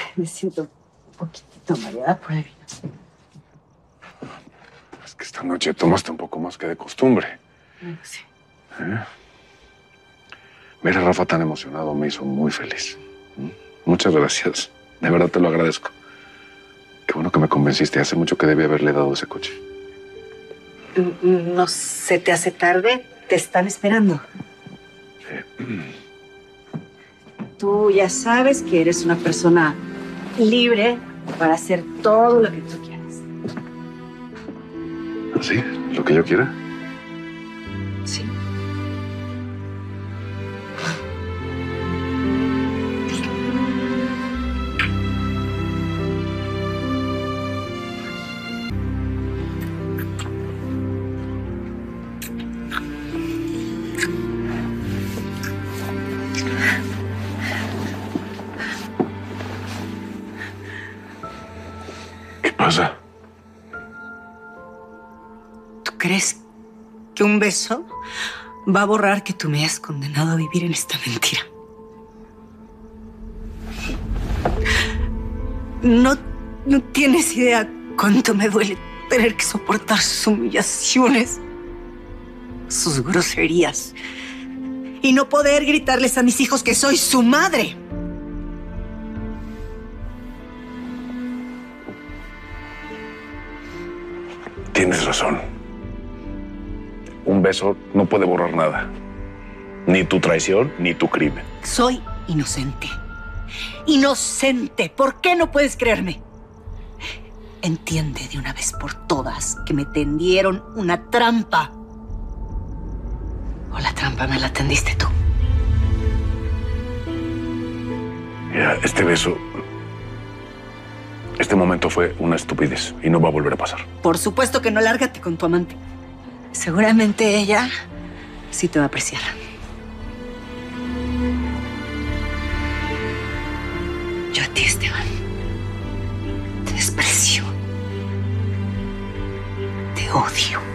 Me siento un poquitito mareada por el vino. Es que esta noche tomaste un poco más que de costumbre. Sí. Ver a Rafa tan emocionado me hizo muy feliz. Muchas gracias. De verdad te lo agradezco. Qué bueno que me convenciste. Hace mucho que debí haberle dado ese coche. ¿No se te hace tarde? Te están esperando. Tú ya sabes que eres una persona libre para hacer todo lo que tú quieras. ¿Así? ¿Lo que yo quiera? Sí. ¿Qué pasa? ¿Tú crees que un beso va a borrar que tú me hayas condenado a vivir en esta mentira? No tienes idea cuánto me duele tener que soportar sus humillaciones, sus groserías, y no poder gritarles a mis hijos que soy su madre. Tienes razón. Un beso no puede borrar nada. Ni tu traición, ni tu crimen. Soy inocente. Inocente. ¿Por qué no puedes creerme? Entiende de una vez por todas que me tendieron una trampa. O la trampa me la tendiste tú. Mira, este beso, este momento fue una estupidez y no va a volver a pasar. Por supuesto que no. Lárgate con tu amante. Seguramente ella sí te va a apreciar. Yo a ti, Esteban, te desprecio. Te odio.